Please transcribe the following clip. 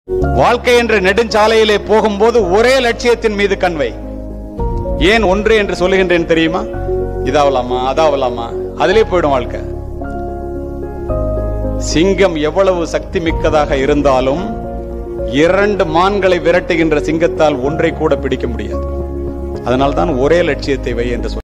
வாழ்க்கை என்ற நெடுஞ்சாலையிலே போகும்போது ஒரே லட்சியத்தின் மீது கண்வை. ஏன் ஒன்று என்று சொல்லுகின்றேன் தெரியுமா? இதாவலாமா அதாவலாமா, அதிலே போயிடும் வாழ்க்கை. சிங்கம் எவ்வளவு சக்தி மிக்கதாக இருந்தாலும் 2 மான்களை விரட்டுகின்ற சிங்கத்தால் ஒன்றை கூட பிடிக்க முடியாது. அதனால்தான் ஒரே லட்சியத்தை வை என்று